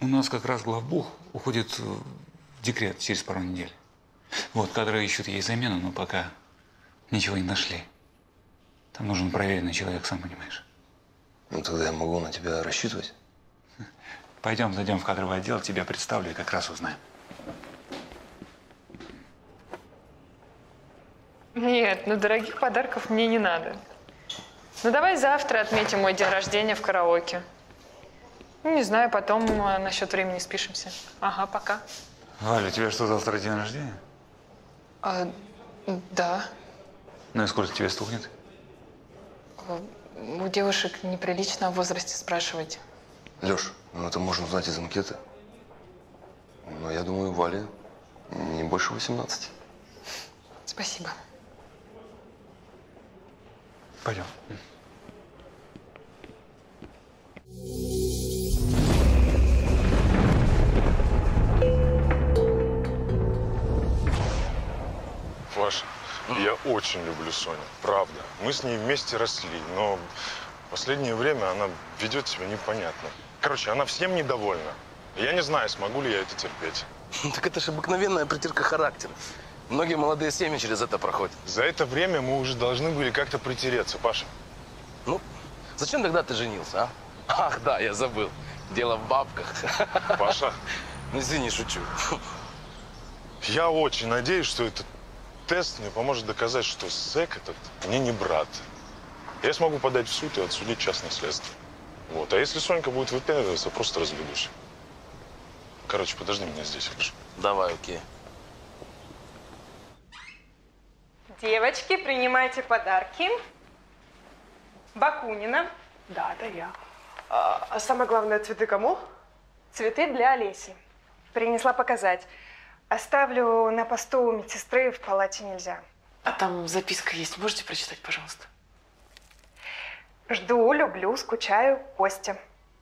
У нас как раз главбух уходит в декрет через пару недель. Вот, кадры ищут ей замену, но пока ничего не нашли. Там нужен проверенный человек, сам понимаешь. Ну, тогда я могу на тебя рассчитывать. Пойдем, зайдем в кадровый отдел, тебя представлю и как раз узнаем. Нет, ну дорогих подарков мне не надо. Ну давай завтра отметим мой день рождения в караоке. Ну, не знаю, потом насчет времени спишемся. Ага, пока. Валя, у тебя что, завтра день рождения? Да. Ну и сколько тебе стукнет? У девушек неприлично о возрасте спрашивать. Лёш, ну это можно узнать из анкеты. Но я думаю, Вале не больше 18. Спасибо. Пойдем. Паша, я очень люблю Соню, правда. Мы с ней вместе росли, но в последнее время она ведет себя непонятно. Короче, она всем недовольна. Я не знаю, смогу ли я это терпеть. Так это же обыкновенная притирка характера. Многие молодые семьи через это проходят. За это время мы уже должны были как-то притереться, Паша. Ну, зачем тогда ты женился, а? Ах, да, я забыл. Дело в бабках. Паша. Ну, извини, шучу. Я очень надеюсь, что этот тест мне поможет доказать, что зэк этот мне не брат. Я смогу подать в суд и отсудить частное следствие. Вот. А если Сонька будет выпендриваться, просто разведусь. Короче, подожди меня здесь, хорошо? Давай, окей. Девочки, принимайте подарки. Бакунина. Да, это я. А самое главное, цветы кому? Цветы для Олеси. Принесла показать. Оставлю на посту у медсестры, в палате нельзя. А там записка есть, можете прочитать, пожалуйста? Жду, люблю, скучаю, Костя.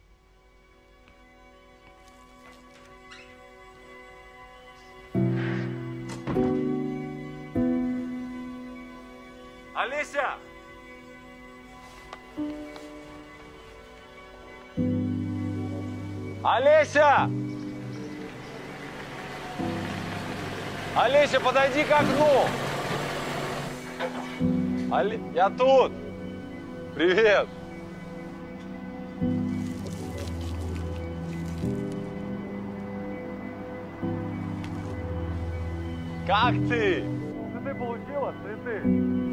Олеся! Олеся! Олеся, подойди к окну! Я тут! Привет! Как ты? Цветы получила? Цветы?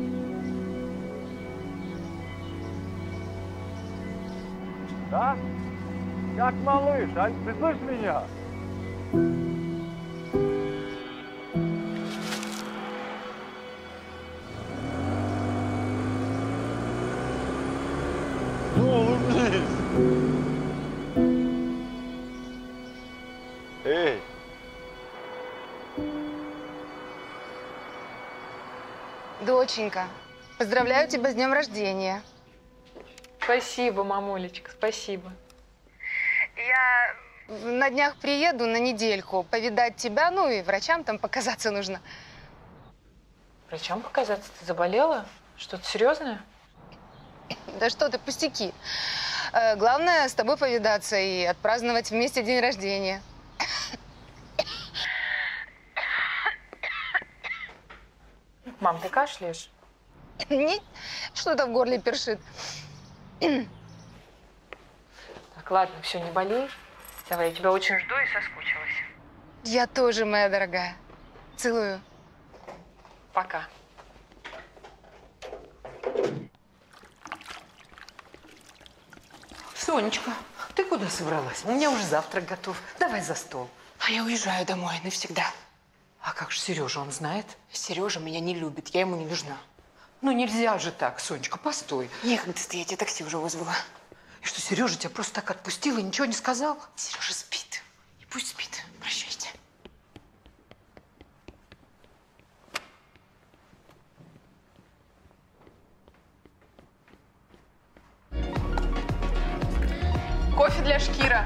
Да? Как малыш, а? Ты слышишь меня? Ну, улыбнись! Эй! Доченька, поздравляю тебя с днем рождения. Спасибо, мамулечка, спасибо. Я на днях приеду на недельку повидать тебя, ну и врачам там показаться нужно. Врачам показаться? Ты заболела? Что-то серьезное? Да что ты, пустяки. Главное, с тобой повидаться и отпраздновать вместе день рождения. Мам, ты кашляешь? Нет, что-то в горле першит. Так, ладно, все, не болей. Давай, я тебя очень жду и соскучилась. Я тоже, моя дорогая. Целую. Пока. Сонечка, ты куда собралась? У меня уже завтрак готов. Давай за стол. А я уезжаю домой навсегда. А как же Сережа, он знает? Сережа меня не любит, я ему не нужна. Ну нельзя же так, Сонечка, постой. Некогда стоять, я такси уже вызвала. И что, Сережа тебя просто так отпустил и ничего не сказал? Сережа спит. И пусть спит. Прощайте. Кофе для Шкира.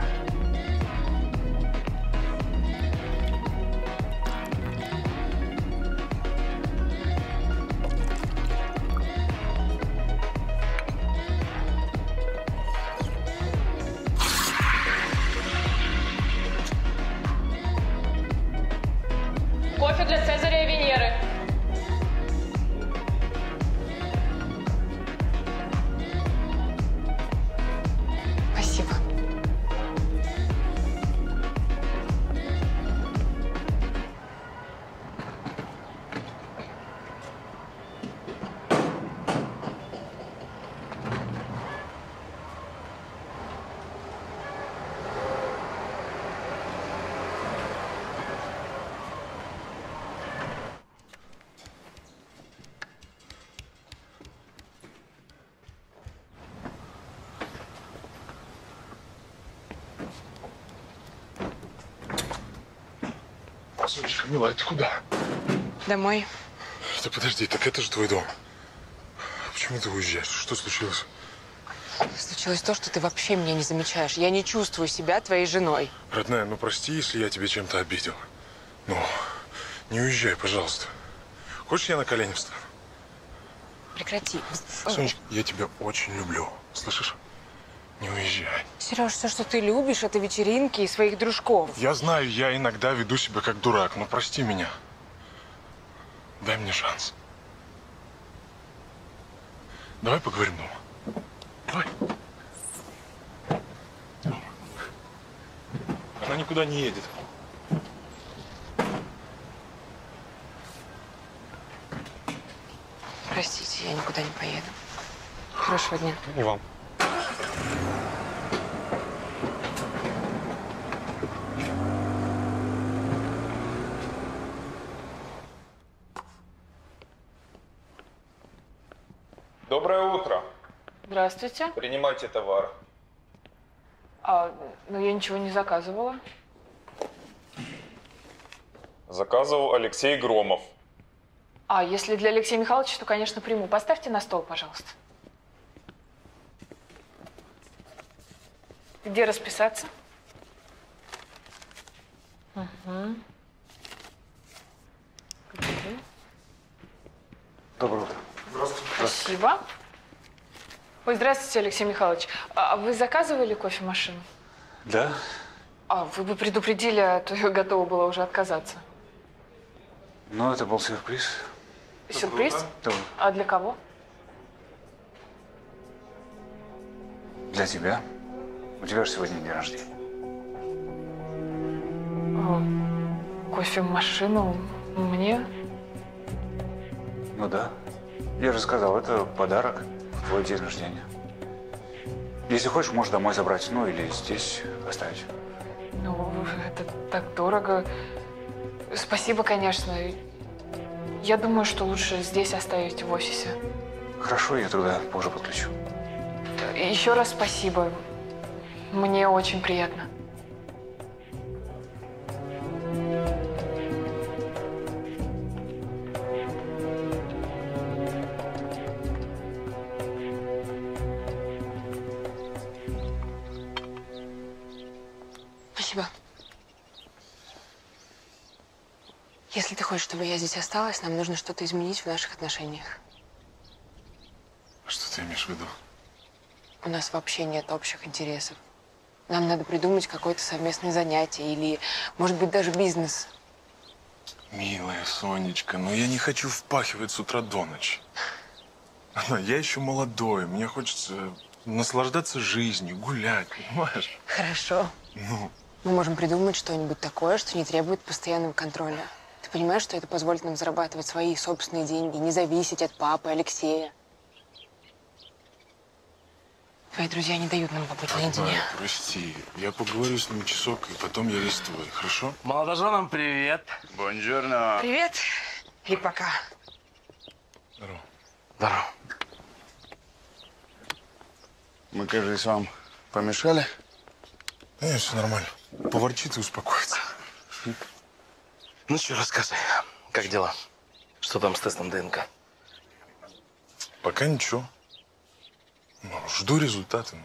Сонечка, милая, ты куда? Домой. Да подожди, так это же твой дом. Почему ты уезжаешь? Что случилось? Случилось то, что ты вообще меня не замечаешь. Я не чувствую себя твоей женой. Родная, ну прости, если я тебе чем-то обидел. Ну, не уезжай, пожалуйста. Хочешь, я на колени встану? Прекрати. Сонечка, я тебя очень люблю. Слышишь? Не уезжай. Сереж, все, что ты любишь, это вечеринки и своих дружков. Я знаю, я иногда веду себя как дурак, но прости меня. Дай мне шанс. Давай поговорим дома. Давай. Она никуда не едет. Простите, я никуда не поеду. Хорошего дня. И вам. Доброе утро. Здравствуйте. Принимайте товар. Ну я ничего не заказывала. Заказывал Алексей Громов. Если для Алексея Михайловича, то, конечно, приму. Поставьте на стол, пожалуйста. Где расписаться? Угу. Доброе утро. Здравствуйте. Спасибо. Ой, здравствуйте, Алексей Михайлович. А вы заказывали кофемашину? Да? Вы бы предупредили, а то я готова была уже отказаться. Ну, это был сюрприз. Сюрприз? Да. А для кого? Для тебя. У тебя же сегодня день рождения. Кофемашину мне? Ну да. Я же сказал, это подарок в твой день рождения. Если хочешь, можешь домой забрать, ну или здесь оставить. Ну, это так дорого. Спасибо, конечно. Я думаю, что лучше здесь оставить в офисе. Хорошо, я тогда позже подключу. Еще раз спасибо. Мне очень приятно. Спасибо. Если ты хочешь, чтобы я здесь осталась, нам нужно что-то изменить в наших отношениях. Что ты имеешь в виду? У нас вообще нет общих интересов. Нам надо придумать какое-то совместное занятие или, может быть, даже бизнес. Милая Сонечка, но я не хочу впахивать с утра до ночи. Я еще молодой, мне хочется наслаждаться жизнью, гулять, понимаешь? Хорошо. Ну, Мы можем придумать что-нибудь такое, что не требует постоянного контроля. Ты понимаешь, что это позволит нам зарабатывать свои собственные деньги, не зависеть от папы, Алексея? Твои друзья не дают нам побыть наедине. Прости, я поговорю с ним часок, и потом я весь твой, хорошо? Молодоженам привет. Бонжорно. Привет. И пока. Здорово. Здорово. Мы, кажется, вам помешали? Да нет, все нормально. Поворчит и успокоится. Ну что, рассказывай, как дела? Что там с тестом ДНК? Пока ничего. Ну, жду результаты.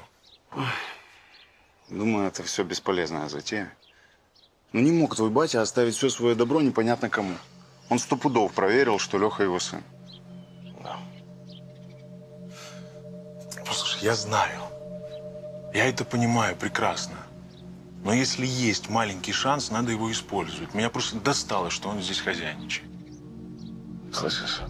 Думаю, это все бесполезная затея. Ну не мог твой батя оставить все свое добро непонятно кому. Он 100 пудов проверил, что Леха его сын. Да. Послушай, я знаю. Я это понимаю прекрасно. Но если есть маленький шанс, надо его использовать. Меня просто достало, что он здесь хозяйничает. Слышишь?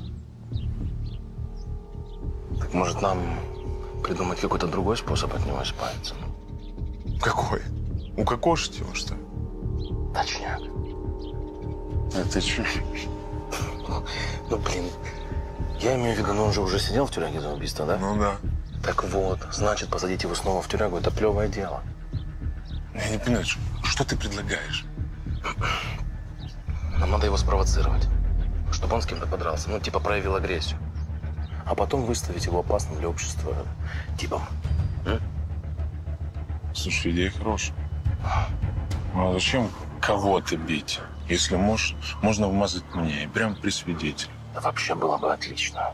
Так может нам придумать какой-то другой способ от него избавиться? Какой? Укокошить его, что ли? Точняк. А ты че? Ну, блин. Я имею в виду, он же уже сидел в тюряге за убийство, да? Ну да. Так вот, значит, посадить его снова в тюрягу – это плевое дело. Я не понимаю, что ты предлагаешь? Нам надо его спровоцировать, чтобы он с кем-то подрался, ну, типа проявил агрессию. А потом выставить его опасным для общества типом. Слушай, идея хорошая. Ну, а зачем кого-то бить? Если можно вмазать мне, прям при свидетеле. Да вообще было бы отлично.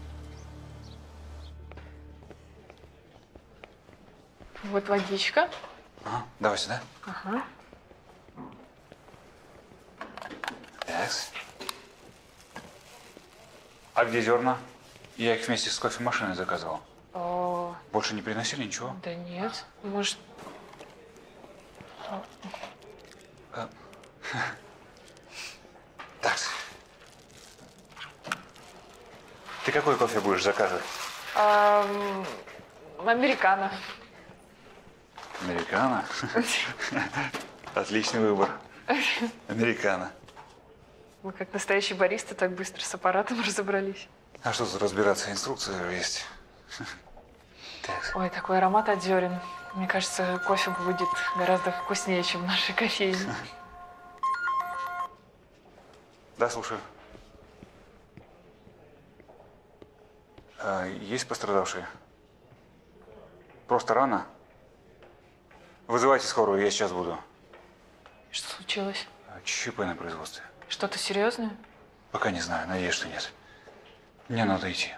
Вот водичка. Ага, давай сюда. Ага. Такс. А где зерна? Я их вместе с кофемашиной заказывал. О, Больше не приносили ничего? да нет. Может... Такс. Ты какой кофе будешь заказывать? Американо. Американо? Отличный выбор. Американо. Вы как настоящий бариста так быстро с аппаратом разобрались. А что тут разбираться? Инструкция же есть. Ой, такой аромат от зерен. Мне кажется, кофе будет гораздо вкуснее, чем в нашей кофейне. Да, слушаю. Есть пострадавшие? Просто рано? Вызывайте скорую, я сейчас буду. Что случилось? ЧП на производстве. Что-то серьезное? Пока не знаю, надеюсь, что нет. Мне надо идти.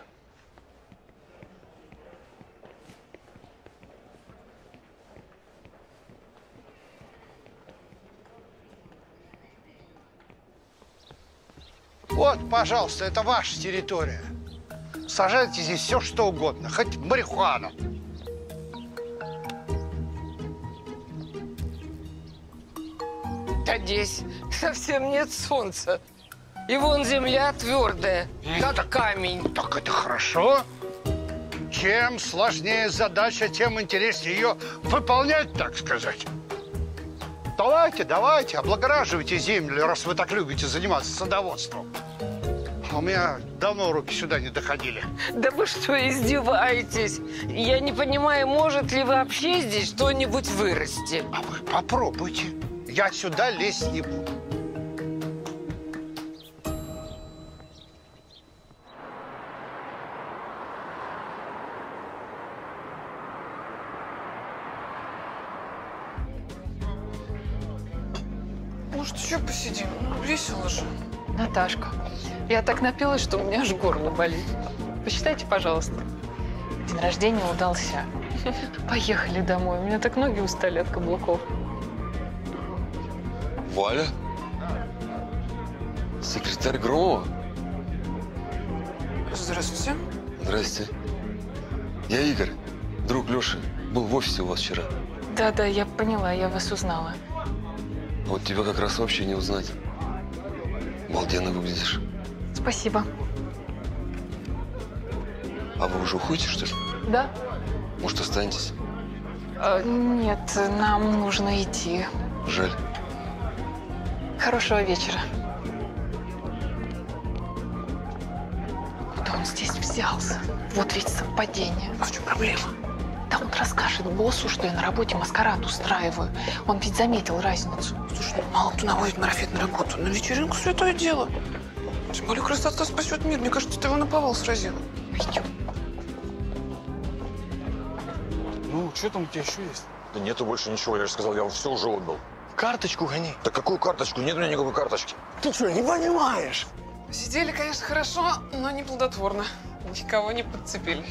Вот, пожалуйста, это ваша территория. Сажайте здесь все, что угодно, хоть марихуану. Да здесь совсем нет солнца. И вон земля твердая, это камень. Так это хорошо. Чем сложнее задача, тем интереснее ее выполнять, так сказать. Давайте, давайте, облагораживайте землю, раз вы так любите заниматься садоводством. У меня давно руки сюда не доходили. Да вы что, издеваетесь? Я не понимаю, может ли вообще здесь что-нибудь вырасти? А вы попробуйте. Я сюда лезть не буду. Может, еще посидим? Ну, весело же. Наташка, я так напилась, что у меня аж горло болит. Посчитайте, пожалуйста. День рождения удался. Поехали домой. У меня так ноги устали от каблуков. Валя? Секретарь Громова? Здравствуйте. Здрасте. Я Игорь, друг Леши. Был в офисе у вас вчера. Да-да, я поняла, я вас узнала. Вот тебя как раз вообще не узнать. Обалденно выглядишь. Спасибо. А вы уже уходите, что ли? Да? Может, останетесь? Нет, нам нужно идти. Жаль. Хорошего вечера. Куда он здесь взялся? Вот ведь совпадение. А в чем проблема? Да он расскажет боссу, что я на работе маскарад устраиваю. Он ведь заметил разницу. Слушай, ну мало кто наводит марафет на работу. На вечеринку святое дело. Тем более красота спасет мир. Мне кажется, ты его наповал сразила. Пойдем. Ну, что там у тебя еще есть? Да нету больше ничего. Я же сказал, я все уже отдал. Карточку гони. Да какую карточку? Нет у меня никакой карточки. Ты что, не понимаешь? Сидели, конечно, хорошо, но не плодотворно. Никого не подцепили.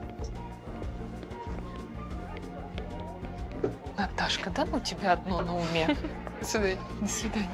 Наташка, да ну тебя одно на уме. До свидания. До свидания.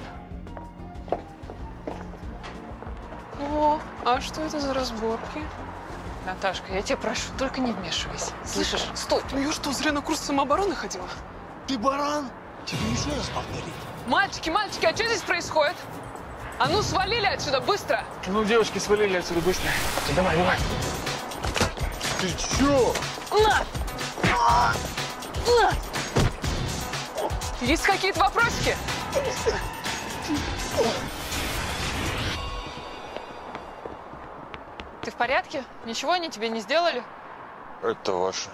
О, а что это за разборки? Наташка, я тебя прошу, только не вмешивайся. Слышишь? Стой! Ну я что, зря на курс самообороны ходила? Ты баран? Тебе еще раз повторить. Мальчики, мальчики, а что здесь происходит? А ну, свалили отсюда, быстро! Ну, девочки, свалили отсюда быстро. Давай, давай. Ты че? На! На! Есть какие-то вопросики? Ты в порядке? Ничего они тебе не сделали? Это ваше.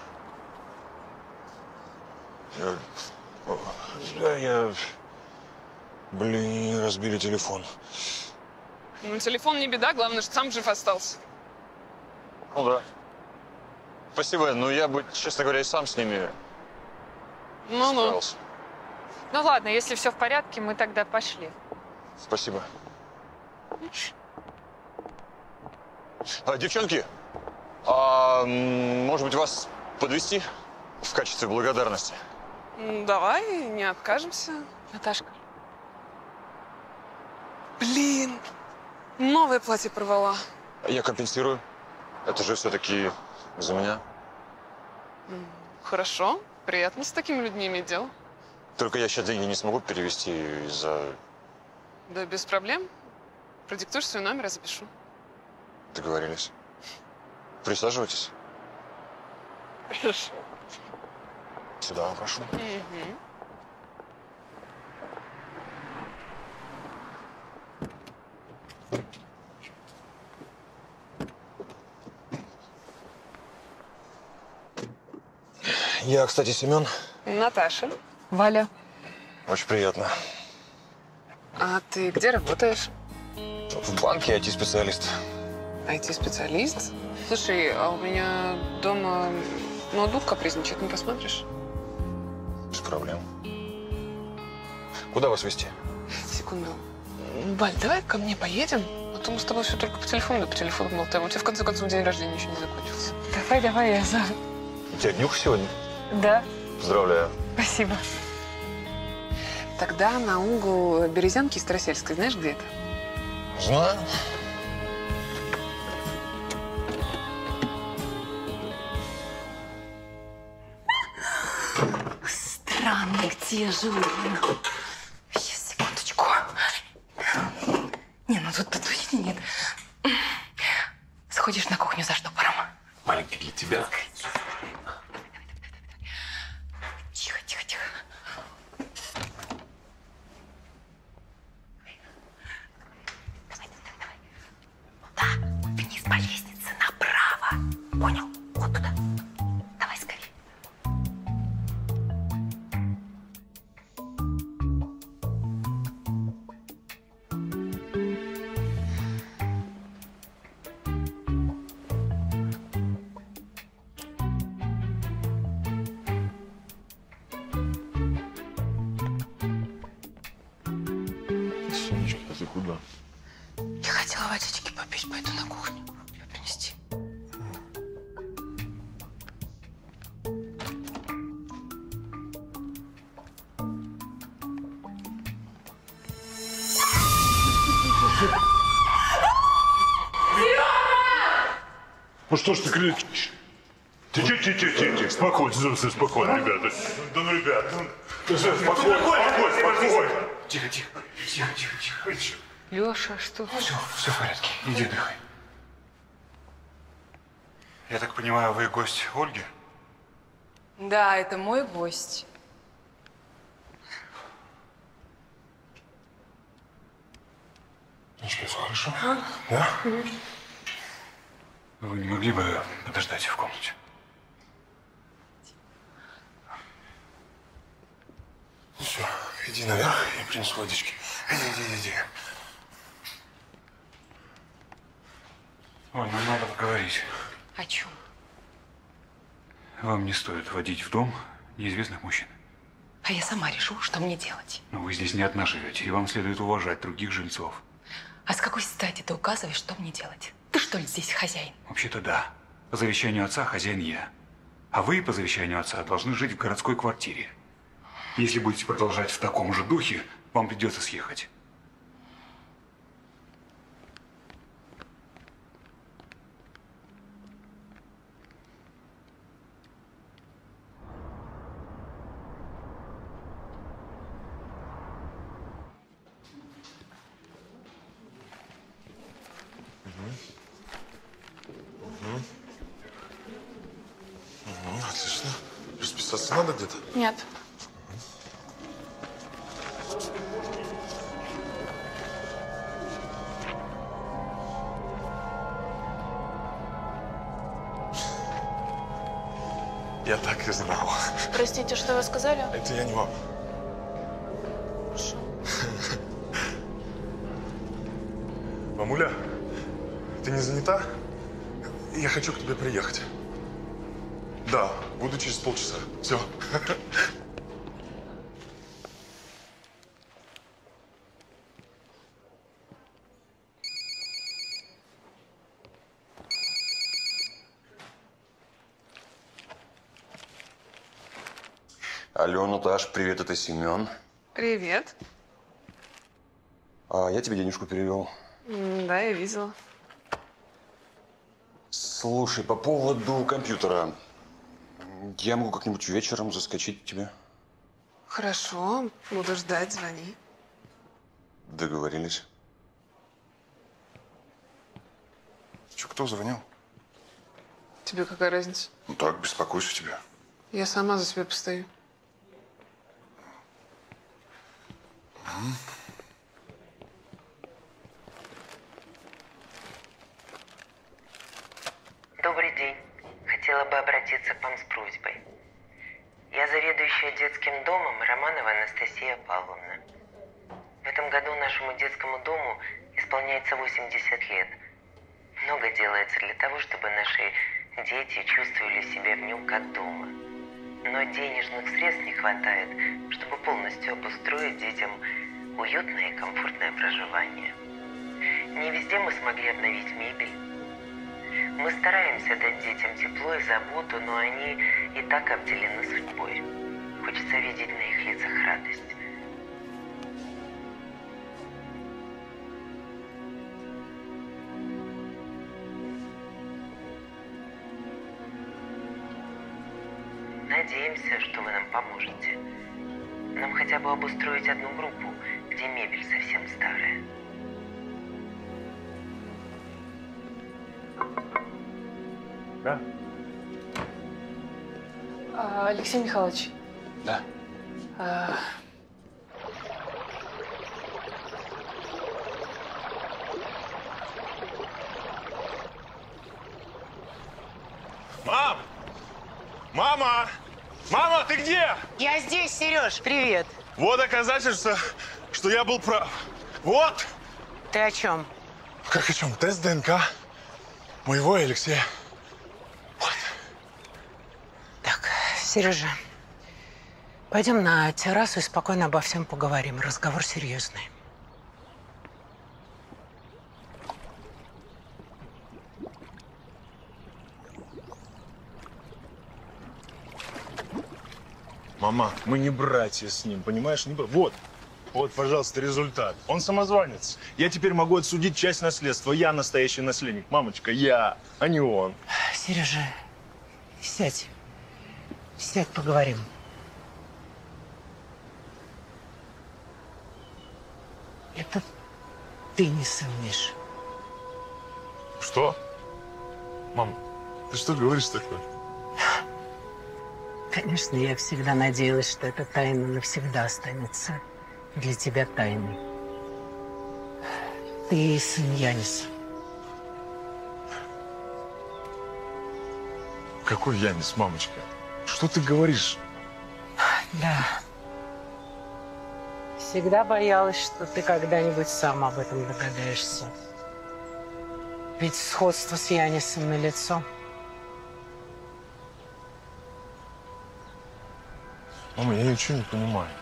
Блин, разбили телефон. Ну, телефон не беда, главное, что сам жив остался. Ну да. Спасибо, но я бы, честно говоря, и сам с ними Ну-ну. справился. Ну ладно, если все в порядке, мы тогда пошли. Спасибо. Девчонки, может быть, вас подвезти в качестве благодарности? Давай, не откажемся. Наташка. Блин, новое платье порвала. Я компенсирую. Это же все-таки за меня. Хорошо, приятно с такими людьми иметь дело. Только я сейчас деньги не смогу перевести из-за… Да без проблем. Продиктуешь свой номер, я запишу. Договорились. Присаживайтесь. Хорошо. Сюда, прошу. Я, кстати, Семен. Наташа. Валя. Очень приятно. А ты где работаешь? В банке IT-специалист. IT-специалист? Слушай, а у меня дома ноутбук капризничает, не посмотришь? Без проблем. Куда вас везти? Секунду. Валь, давай ко мне поедем, а то мы с тобой все только по телефону болтаем. У тебя в конце концов день рождения еще не закончился. Давай, я за. У тебя днюха сегодня? Да. Поздравляю. Спасибо. Тогда на угол Березянки и Старосельской. Знаешь, где это? Знаю. Странно, где же он? Сейчас, секундочку. Не, ну тут точно нет. Сходишь на кухню за штопором. Маленький для тебя. Тихо. Да, вниз по лестнице, направо. Понял? Вот туда. Давай скорее. Сонечка, а ты куда? Я хотела водички попить, пойду на кухню. Тебе принести. Ну что ж ты кричишь? Тихо. Спокойно, спокойно, ребята. Да ну, ребята. Спокойно. Тихо. Леша, что? Все в порядке. Иди отдыхай. Я так понимаю, вы гость Ольги? Да, это мой гость. Ну что, все хорошо? Да? Вы не могли бы подождать в комнате? Все, иди наверх, я принесу водички. Иди. Оль, нам надо поговорить. О чем? Вам не стоит водить в дом неизвестных мужчин. А я сама решу, что мне делать. Но вы здесь не одна живете, и вам следует уважать других жильцов. А с какой стати ты указываешь, что мне делать? Ты что ли здесь хозяин? Вообще-то да. По завещанию отца хозяин я. А вы по завещанию отца должны жить в городской квартире. Если будете продолжать в таком же духе, вам придется съехать. Отлично. Расписаться надо где-то? Нет. Я так и знал. Простите, что вы сказали? Это я не вам. Мамуля, ты не занята? Я хочу к тебе приехать. Да, буду через полчаса. Все. Алло, Наташ, привет, это Семен. Привет. Я тебе денежку перевел. Да, я видела. Слушай, по поводу компьютера. Я могу как-нибудь вечером заскочить к тебе. Хорошо, буду ждать, звони. Договорились. Че, кто звонил? Тебе какая разница? Ну так, беспокойся о тебе. Я сама за себя постою. Добрый день. Хотела бы обратиться к вам с просьбой. Я заведующая детским домом Романова Анастасия Павловна. В этом году нашему детскому дому исполняется 80 лет. Много делается для того, чтобы наши дети чувствовали себя в нем как дома. Но денежных средств не хватает, чтобы полностью обустроить детям уютное и комфортное проживание. Не везде мы смогли обновить мебель. Мы стараемся дать детям тепло и заботу, но они и так обделены судьбой. Хочется видеть на их лицах радость. Надеемся, что вы нам поможете. Нам хотя бы обустроить одну группу, где мебель совсем старая. Да? Алексей Михайлович. Да. Мам! Мама! Мама, ты где? Я здесь, Сереж, привет. Вот доказательство, что я был прав. Вот! Ты о чем? Как о чем? Тест ДНК моего и Алексея. Сережа, пойдем на террасу и спокойно обо всем поговорим. Разговор серьезный. Мама, мы не братья с ним, понимаешь? Вот, пожалуйста, результат. Он самозванец. Я теперь могу отсудить часть наследства. Я настоящий наследник. Мамочка, я, а не он. Сережа, сядь. Сядь, поговорим. Это ты не сын Миши. Что? Мам, ты что говоришь такое? Конечно, я всегда надеялась, что эта тайна навсегда останется для тебя тайной. Ты сын Яниса. Какой Янис, мамочка? Что ты говоришь? Да. Всегда боялась, что ты когда-нибудь сам об этом догадаешься. Ведь сходство с Янисом налицо. Мама, я ничего не понимаю.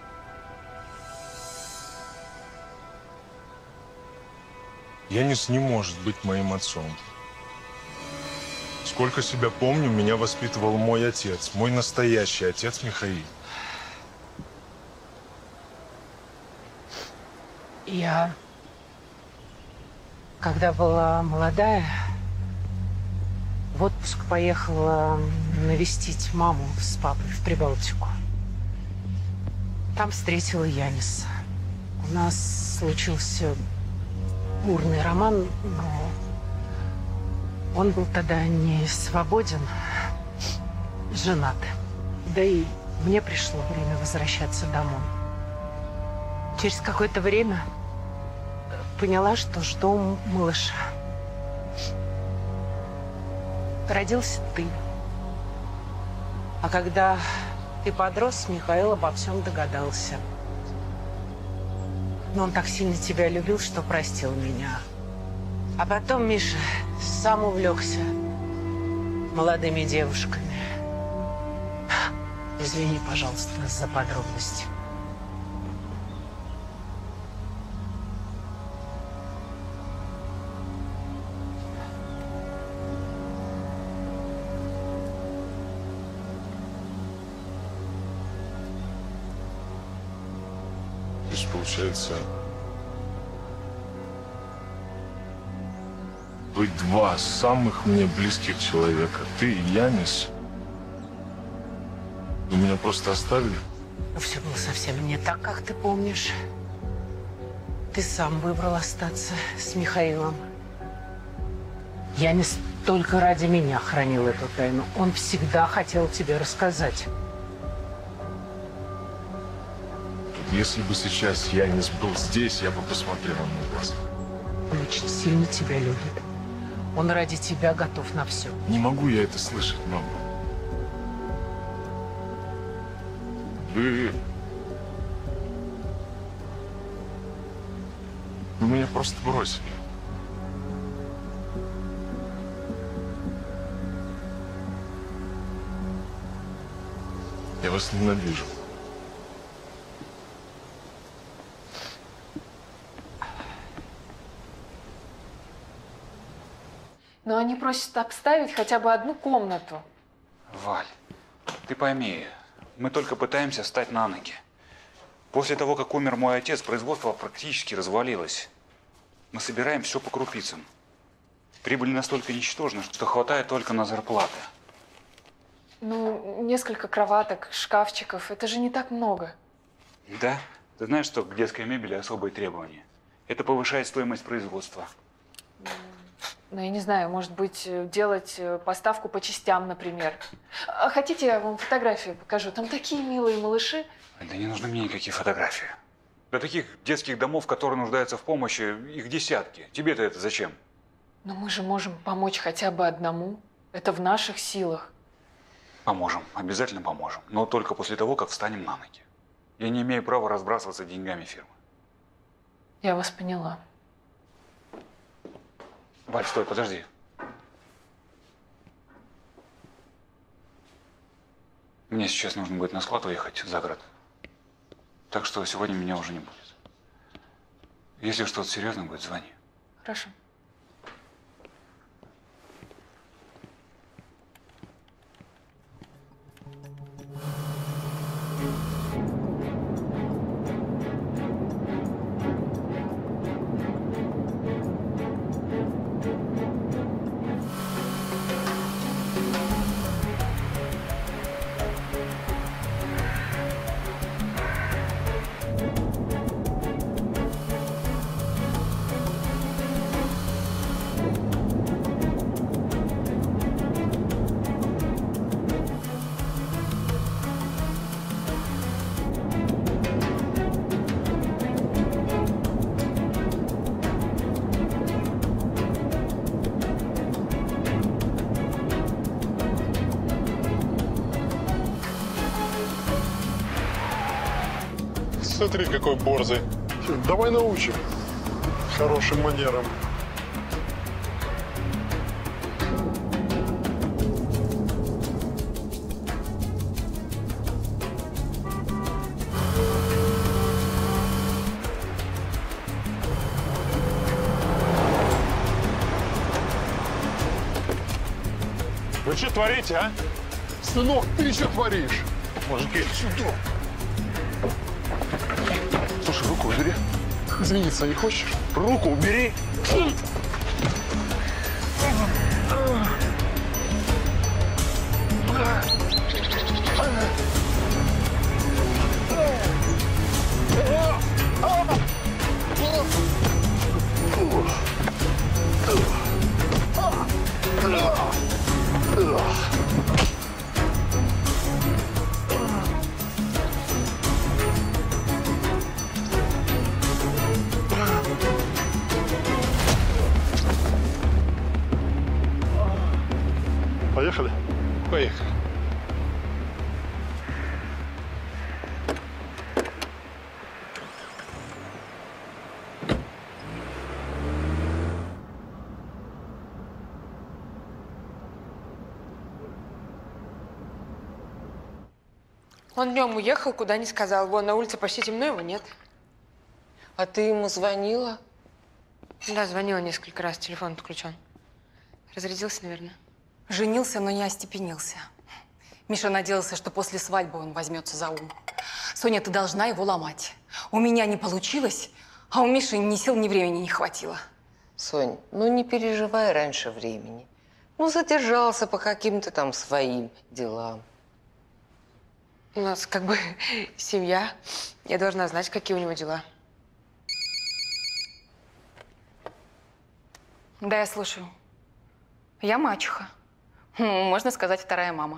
Янис не может быть моим отцом. Сколько себя помню, меня воспитывал мой отец, мой настоящий отец Михаил. Я, когда была молодая, в отпуск поехала навестить маму с папой в Прибалтику. Там встретила Яниса. У нас случился бурный роман, но он был тогда не свободен, женат. Да и мне пришло время возвращаться домой. Через какое-то время поняла, что жду малыша. Родился ты. А когда ты подрос, Михаил обо всем догадался. Но он так сильно тебя любил, что простил меня. А потом Миша сам увлекся молодыми девушками. Извини, пожалуйста, за подробности. получается, вы два самых мне близких человека. Ты и Янис. Вы меня просто оставили? Все было совсем не так, как ты помнишь. Ты сам выбрал остаться с Михаилом. Янис только ради меня хранил эту тайну. Он всегда хотел тебе рассказать. Если бы сейчас Янис был здесь, я бы посмотрел ему в глаза. Он очень сильно тебя любит. Он ради тебя готов на все. Не могу я это слышать, мама. Вы меня просто бросили. Я вас ненавижу. Но они просят обставить хотя бы одну комнату. Валь, ты пойми, мы только пытаемся встать на ноги. После того, как умер мой отец, производство практически развалилось. Мы собираем все по крупицам. Прибыль настолько ничтожна, что хватает только на зарплаты. Ну, несколько кроваток, шкафчиков. Это же не так много. Да? Ты знаешь, что к детской мебели особые требования? Это повышает стоимость производства. Ну, я не знаю, может быть, делать поставку по частям, например. А хотите, я вам фотографию покажу? Там такие милые малыши. Да не нужны мне никакие фотографии. Для таких детских домов, которые нуждаются в помощи, их десятки. Тебе-то это зачем? Но мы же можем помочь хотя бы одному. Это в наших силах. Поможем, обязательно поможем. Но только после того, как встанем на ноги. Я не имею права разбрасываться деньгами фирмы. Я вас поняла. Валь, стой, подожди. Мне сейчас нужно будет на склад уехать за город. Так что сегодня меня уже не будет. Если что-то серьезное будет, звони. Хорошо. Смотри, какой борзый. Давай научим хорошим манерам. Вы что творите, а? Сынок, ты что творишь? Мужики, сюда. Слушай, руку убери. Извиниться не хочешь? Руку убери. Поехали? Поехали. Он днем уехал, куда не сказал. Вон, на улице почти темно, его нет. А ты ему звонила? Да, звонила несколько раз, телефон отключен. Разрядился, наверное. Женился, но не остепенился. Миша надеялся, что после свадьбы он возьмется за ум. Соня, ты должна его ломать. У меня не получилось, а у Миши ни сил, ни времени не хватило. Сонь, ну не переживай раньше времени. Ну, задержался по каким-то там своим делам. У нас как бы семья. Я должна знать, какие у него дела. Да, я слушаю. Я мачеха. Ну, можно сказать, вторая мама.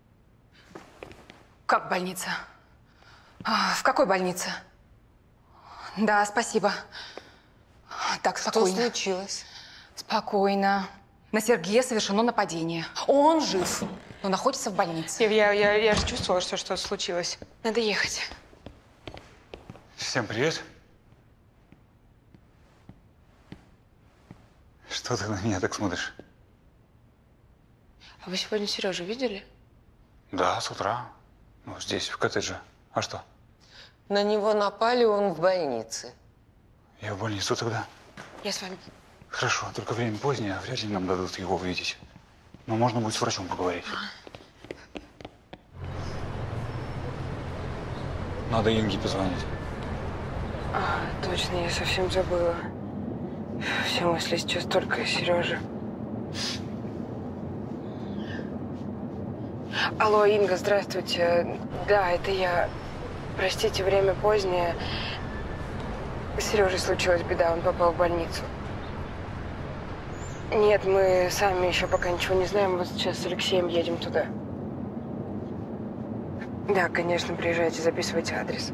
Как больница? В какой больнице? Да, спасибо. Так, спокойно. Что случилось? Спокойно. На Сергея совершено нападение. Он жив, но находится в больнице. Я же чувствовала, что что-то случилось. Надо ехать. Всем привет. Что ты на меня так смотришь? А вы сегодня Сережу видели? Да, с утра. Ну, здесь, в коттедже. А что? На него напали, он в больнице. Я в больницу тогда. Я с вами. Хорошо, только время позднее, вряд ли нам дадут его увидеть. Но можно будет с врачом поговорить. Надо Инге позвонить. Точно, я совсем забыла. Все мысли сейчас только о Сереже. Алло, Инга, здравствуйте. Да, это я. Простите, время позднее. С Сережей случилась беда, он попал в больницу. Нет, мы сами еще пока ничего не знаем. Вот сейчас с Алексеем едем туда. Да, конечно, приезжайте, записывайте адрес.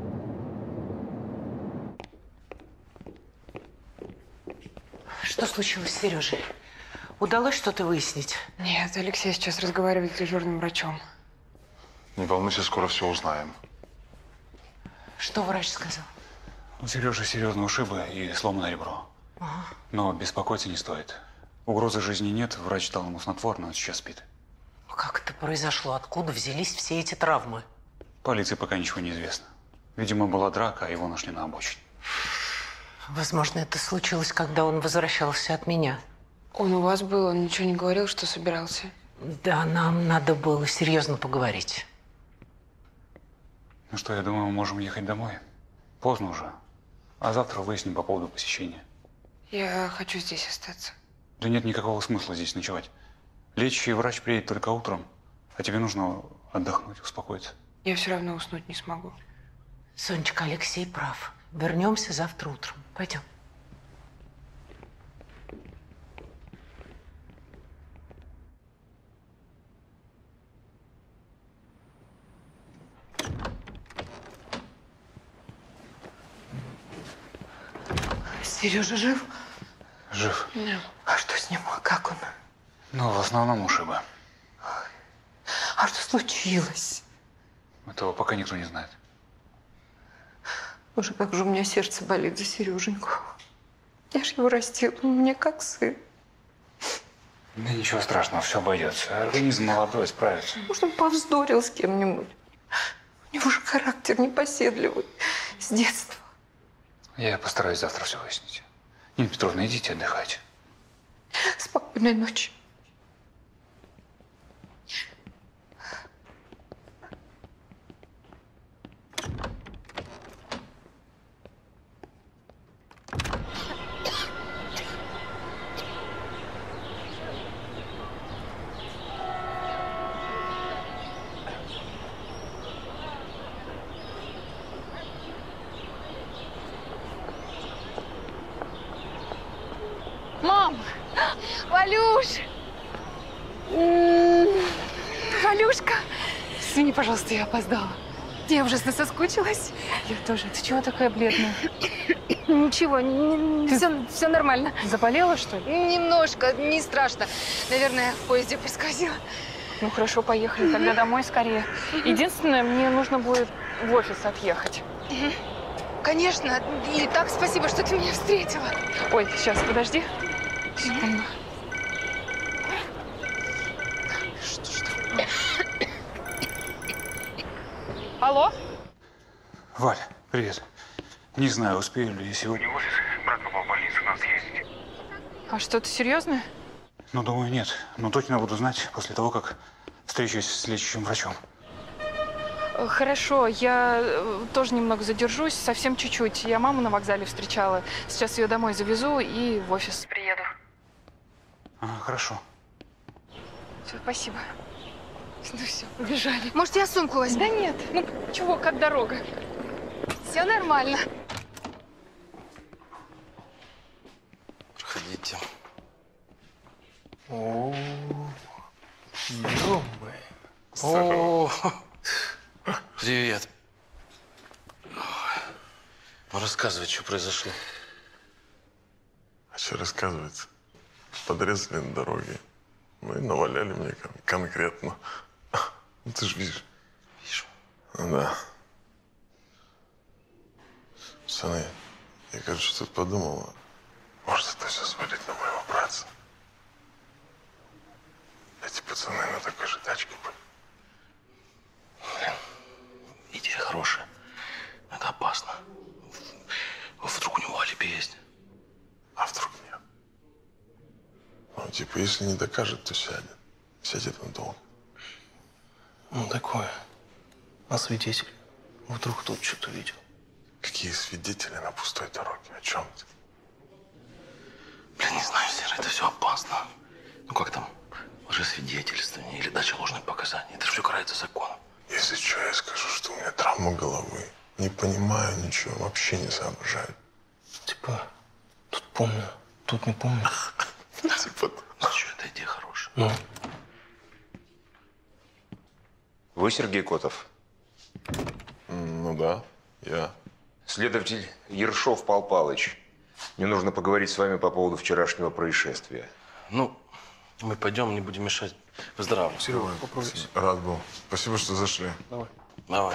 Что случилось с Сережей? Удалось что-то выяснить? Нет, Алексей сейчас разговаривает с дежурным врачом. Не волнуйся, скоро все узнаем. Что врач сказал? У Сережи серьезные ушибы и сломано ребро. Но беспокоиться не стоит. Угрозы жизни нет, врач дал ему снотворное, он сейчас спит. Как это произошло? Откуда взялись все эти травмы? Полиции пока ничего не известно. Видимо, была драка, а его нашли на обочине. Возможно, это случилось, когда он возвращался от меня. Он у вас был, он ничего не говорил, что собирался? Да, нам надо было серьезно поговорить. Ну что, я думаю, мы можем ехать домой. Поздно уже. А завтра выясним по поводу посещения. Я хочу здесь остаться. Да нет никакого смысла здесь ночевать. Лечащий врач приедет только утром, а тебе нужно отдохнуть, успокоиться. Я все равно уснуть не смогу. Сонечка, Алексей прав. Вернемся завтра утром. Пойдем. Сережа жив? Жив. А что с ним? Как он? Ну, в основном ушибы. А что случилось? Этого пока никто не знает. Боже, как же у меня сердце болит за Сереженьку. Я ж его растила, он мне как сын. Да ничего страшного, все обойдется. Организм молодой, справится. Может, он повздорил с кем-нибудь? У него же характер непоседливый. С детства. Я постараюсь завтра все выяснить. Нина Петровна, идите отдыхать. Спокойной ночи. Мам! Валюш! Валюшка! Извини, пожалуйста, я опоздала. Я ужасно соскучилась. Я тоже. Ты чего такая бледная? Ничего, все нормально. Заболела, что ли? Немножко, не страшно. Наверное, в поезде проскользила. Ну хорошо, поехали. Тогда домой скорее. Единственное, мне нужно будет в офис отъехать. Конечно. И так спасибо, что ты меня встретила. Ой, сейчас, подожди. Секунду. Алло? Валь, привет. Не знаю, успею ли я сегодня в офис. Брат попал в больницу, надо съездить. А что-то серьезное? Ну, думаю, нет. Но точно буду знать после того, как встречусь с лечащим врачом. Хорошо, я тоже немного задержусь, совсем чуть-чуть. Я маму на вокзале встречала. Сейчас ее домой завезу и в офис приеду. Хорошо. Все, спасибо. Ну все, убежали. Может, я сумку возьму? Да нет. Ну, чего, как дорога. Все нормально. Проходите. О, ё-моё. О, привет. Ну, рассказывай, что произошло. А что рассказывается? Подрезали на дороге. Ну и наваляли мне конкретно. Ну, ты же видишь. Вижу. Да. Пацаны, я, короче, тут подумал, может это все свалить на моего братца. Эти пацаны на такой же тачке были. Блин, идея хорошая. Это опасно. Вдруг у него алиби есть. А вдруг нет? Ну, типа, если не докажет, то сядет. Сядет он долго. Ну, такое. А свидетель? Вдруг тут что-то видел. Какие свидетели на пустой дороге? О чем ты? Блин, не знаю, Серый, это все опасно. Ну, как там? Лжесвидетельствование или дача ложных показаний. Это же все карается законом. Если что, я скажу, что у меня травма головы. Не понимаю ничего, вообще не соображаю. Типа, тут помню, тут не помню. Типа. Что, эта идея хорошая. Ну. Вы Сергей Котов? Ну да, я. Следователь Ершов Пал Палыч. Мне нужно поговорить с вами по поводу вчерашнего происшествия. Ну, мы пойдем, не будем мешать. Выздоравливай. Серега, рад был. Спасибо, что зашли. Давай. Давай.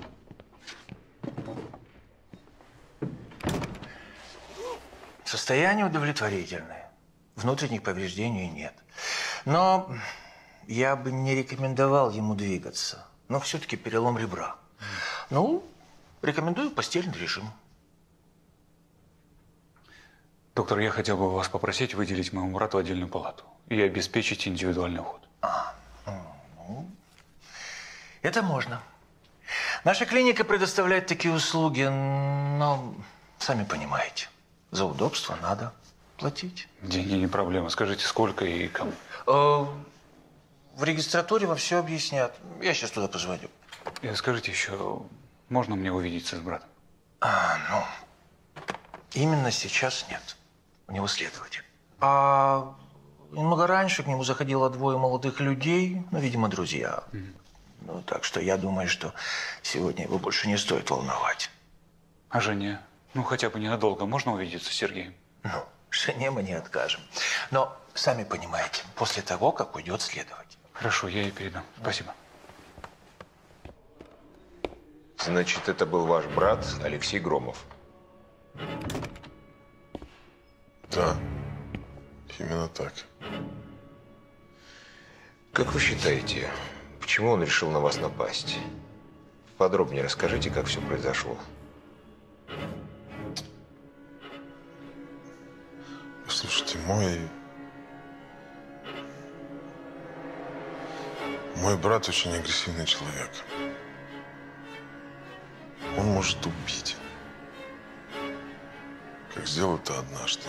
Состояние удовлетворительное. Внутренних повреждений нет. Но я бы не рекомендовал ему двигаться. Но все-таки перелом ребра. Ну, рекомендую постельный режим. Доктор, я хотел бы вас попросить выделить моему брату отдельную палату и обеспечить индивидуальный уход. Ну, это можно. Наша клиника предоставляет такие услуги, но, сами понимаете, за удобство надо платить. Деньги не проблема. Скажите, сколько и кому? В регистратуре вам все объяснят. Я сейчас туда позвоню. И скажите еще, можно мне увидеться с братом? Ну, именно сейчас нет. У него следователь. А немного раньше к нему заходило двое молодых людей, ну, видимо, друзья. Ну, так что я думаю, что сегодня его больше не стоит волновать. А жене? Ну, хотя бы ненадолго можно увидеться с Сергеем? Ну, жене мы не откажем. Но, сами понимаете, после того, как уйдет следователь. Хорошо, я ей передам. Спасибо. Значит, это был ваш брат Алексей Громов. Да, именно так. Как вы считаете, почему он решил на вас напасть? Подробнее расскажите, как все произошло. Слушайте, мой брат очень агрессивный человек. Он может убить. Как сделал это однажды.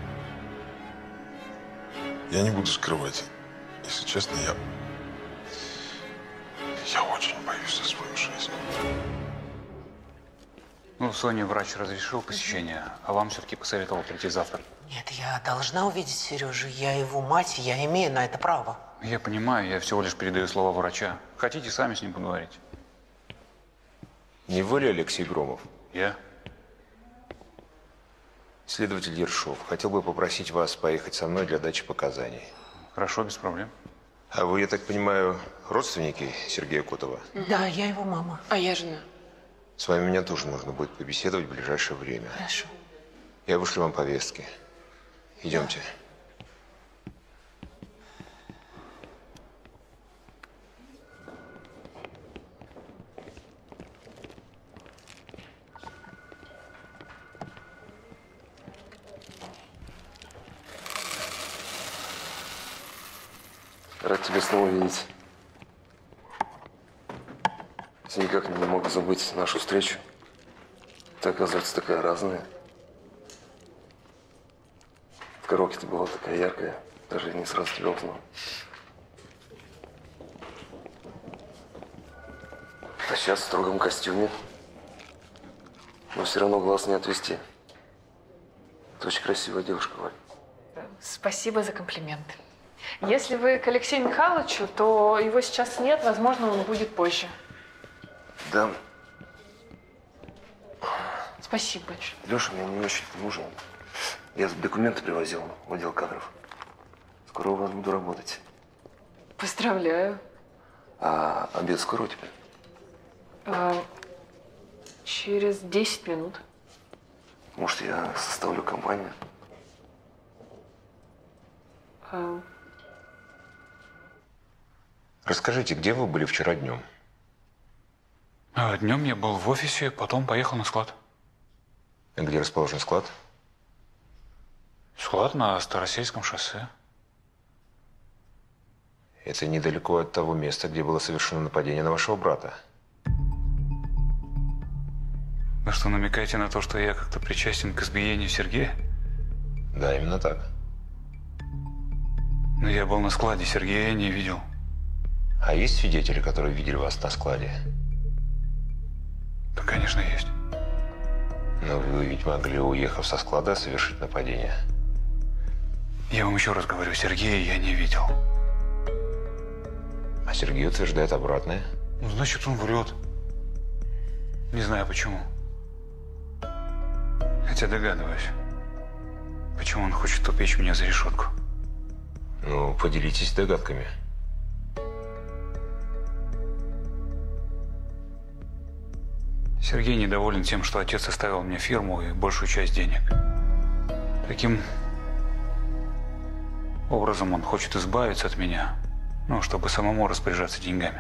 Я не буду скрывать. Если честно, я очень боюсь за свою жизнь. Ну, Соне врач разрешил посещение, а вам все-таки посоветовал прийти завтра. Нет, я должна увидеть Сережу. Я его мать, я имею на это право. Я понимаю, я всего лишь передаю слова врача. Хотите сами с ним поговорить? Не вы ли Алексей Громов? Я. Следователь Ершов, хотел бы попросить вас поехать со мной для дачи показаний. Хорошо, без проблем. А вы, я так понимаю, родственники Сергея Котова? Да, я его мама. А я жена. С вами мне тоже нужно будет побеседовать в ближайшее время. Хорошо. Я вышлю вам повестки. Идемте. Рад тебя снова видеть. Все никак не мог забыть нашу встречу. Ты, оказывается, такая разная. В караоке ты была такая яркая. Даже я не сразу тебя узнал. А сейчас в строгом костюме. Но все равно глаз не отвести. Ты очень красивая девушка, Валь. Спасибо за комплимент. Если вы к Алексею Михайловичу, то его сейчас нет, возможно, он будет позже. Да. Спасибо большое. Леша мне не очень нужен. Я тут документы привозил в отдел кадров. Скоро у вас буду работать. Поздравляю. А обед скоро у тебя? Через 10 минут. Может, я составлю компанию? Расскажите, где вы были вчера днем? Днем я был в офисе, потом поехал на склад. А где расположен склад? Склад на Старосельском шоссе. Это недалеко от того места, где было совершено нападение на вашего брата. Вы что, намекаете на то, что я как-то причастен к избиению Сергея? Да, именно так. Но я был на складе, Сергея не видел. А есть свидетели, которые видели вас на складе? Да, конечно, есть. Но вы ведь могли, уехав со склада, совершить нападение. Я вам еще раз говорю, Сергея я не видел. А Сергей утверждает обратное. Ну, значит, он врет. Не знаю почему. Хотя догадываюсь, почему он хочет упечь меня за решетку. Ну, поделитесь догадками. Сергей недоволен тем, что отец оставил мне фирму и большую часть денег. Таким образом он хочет избавиться от меня, ну, чтобы самому распоряжаться деньгами.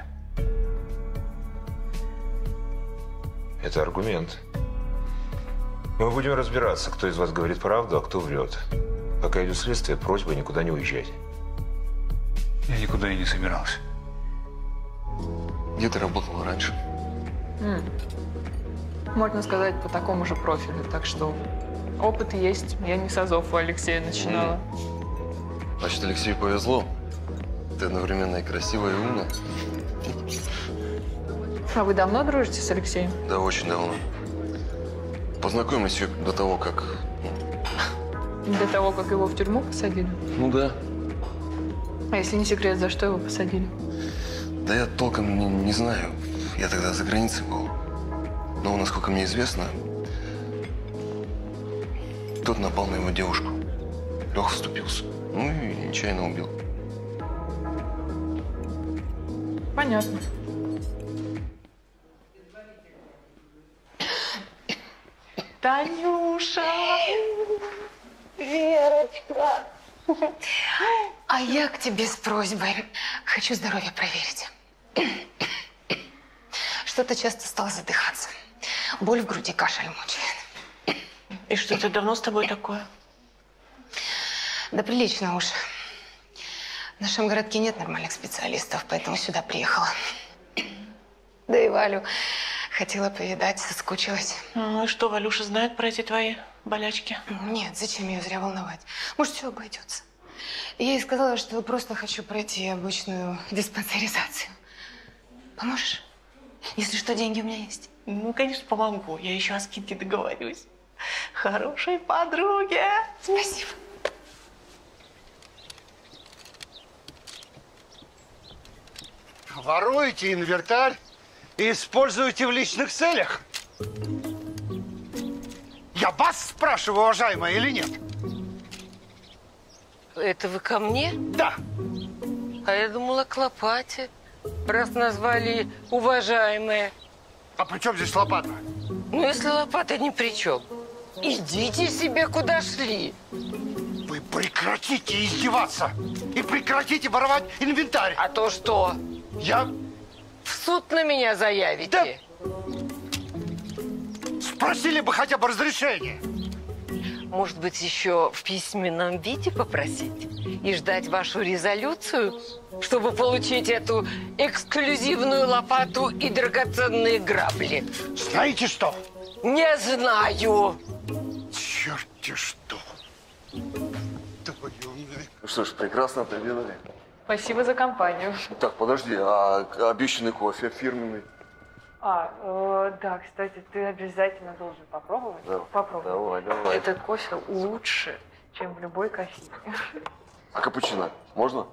Это аргумент. Мы будем разбираться, кто из вас говорит правду, а кто врет. Пока идет следствие, просьба никуда не уезжать. Я никуда и не собирался. Где ты работала раньше? Можно сказать, по такому же профилю. Так что опыт есть. Я не с азов у Алексея начинала. Значит, Алексею повезло. Ты одновременно и красивая, и умная. А вы давно дружите с Алексеем? Да, очень давно. Познакомились еще до того, как… До того, как его в тюрьму посадили? Ну да. А если не секрет, за что его посадили? Да я толком не знаю. Я тогда за границей был. Но, насколько мне известно, тот напал на его девушку. Леха вступился. Ну и нечаянно убил. Понятно. Танюша! Верочка! А я к тебе с просьбой. Хочу здоровье проверить. Что-то часто стала задыхаться. Боль в груди, кашель мучает. И что, это давно с тобой такое? Да прилично уж. В нашем городке нет нормальных специалистов, поэтому сюда приехала. Да и Валю хотела повидать, соскучилась. Ну и что, Валюша знает про эти твои болячки? Нет, зачем ее зря волновать? Может, все обойдется. Я ей сказала, что просто хочу пройти обычную диспансеризацию. Поможешь? Если что, деньги у меня есть. Ну, конечно, помогу. Я еще о скидке договорюсь. Хорошей подруге. Спасибо. Воруете инвентарь и используете в личных целях? Я вас спрашиваю, уважаемая, или нет? Это вы ко мне? Да. А я думала, к лопате. Раз назвали уважаемые. А при чем здесь лопата? Ну, если лопата ни при чем. Идите себе, куда шли. Вы прекратите издеваться и прекратите воровать инвентарь. А то что? Я… В суд на меня заявите? Да. Спросили бы хотя бы разрешение. Может быть, еще в письменном виде попросить и ждать вашу резолюцию, чтобы получить эту эксклюзивную лопату и драгоценные грабли? Знаете что? Не знаю. Черт-те что. Ну что ж, прекрасно определили. Спасибо за компанию. Так, подожди, а обещанный кофе фирменный? Да, кстати, ты обязательно должен попробовать. Да. Попробуй. Давай. Этот кофе лучше, чем в любой кофейне. А капучино можно?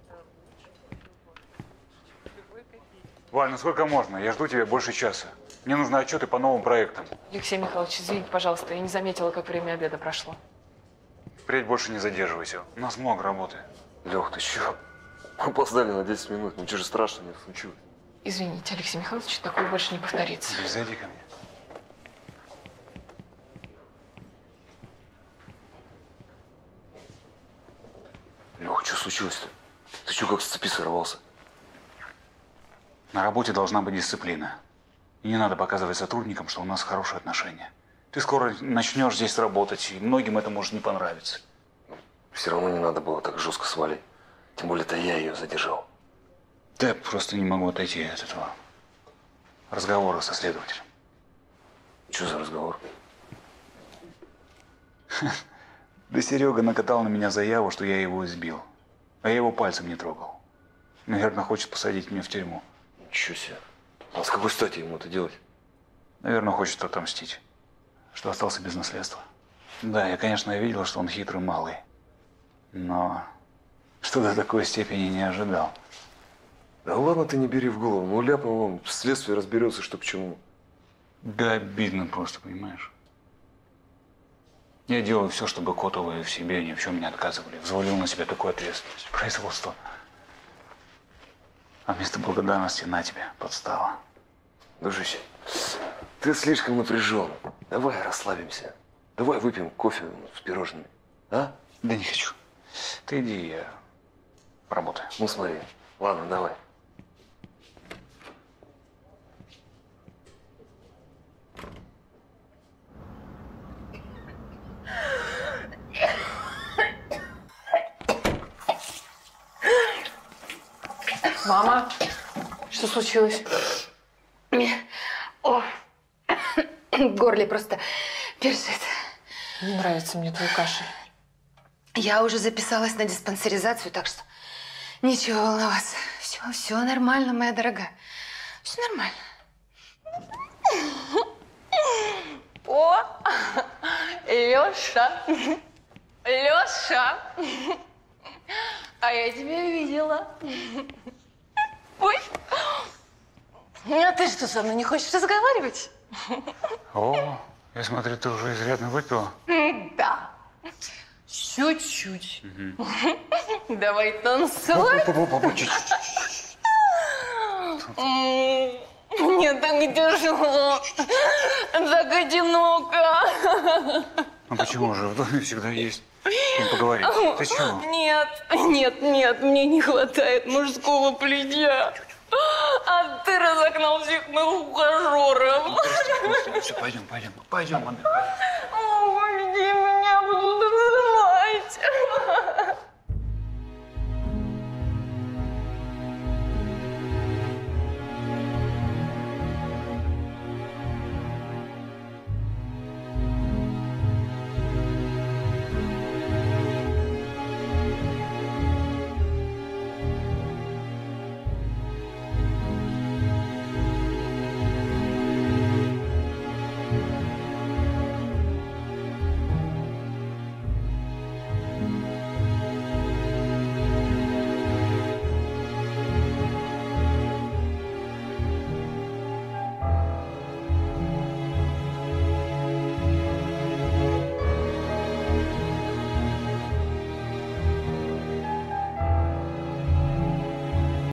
Валь, ну сколько можно? Я жду тебя больше часа. Мне нужны отчеты по новым проектам. Алексей Михайлович, извините, пожалуйста, я не заметила, как время обеда прошло. Впредь больше не задерживайся. У нас много работы. Лех, ты чё? Мы опоздали на 10 минут. Ничего же страшного не случилось. Извините, Алексей Михайлович, такое больше не повторится. Зайди ко мне. Лех, что случилось-то? Ты чё, как с цепи сорвался? На работе должна быть дисциплина. И не надо показывать сотрудникам, что у нас хорошие отношения. Ты скоро начнешь здесь работать, и многим это может не понравиться. Все равно не надо было так жестко свалить. Тем более-то я ее задержал. Да я просто не могу отойти от этого разговора со следователем. Что за разговор? Да Серега накатал на меня заяву, что я его избил. А я его пальцем не трогал. Наверное, хочет посадить меня в тюрьму. Ничего себе. А с какой стати ему это делать? Наверное, хочет отомстить, что остался без наследства. Да, я, конечно, видел, что он хитрый малый. Но что до такой степени не ожидал. Да ладно, ты не бери в голову. Ну, ляпнул он, следствие разберется, что к чему. Да обидно просто, понимаешь? Я делаю все, чтобы Котовы в себе ни в чем не отказывали. Взвалил на себя такую ответственность. Производство. А вместо благодарности на тебе подстава. Дружище, ты слишком напряжен. Давай расслабимся. Давай выпьем кофе с пирожными. А? Да не хочу. Ты иди, я поработаю. Ну смотри. Ладно, давай. Мама, что случилось? О, в горле просто першит. Не нравится мне твой кашель. Я уже записалась на диспансеризацию, так что ничего волноваться. Все нормально, моя дорогая. Все нормально. О, Леша, Леша, а я тебя видела. Ой, а ты что, со мной не хочешь разговаривать? О, я смотрю, ты уже изрядно выпила. Да, чуть-чуть. Давай танцевать. Мне так тяжело, так одиноко. Ну почему же? В доме всегда есть с кем поговорить. Ты чего? Нет, мне не хватает мужского плеча. А ты разогнал всех моих ухажеров. Все, пойдем, отдыхай. Уведи меня, буду танцевать.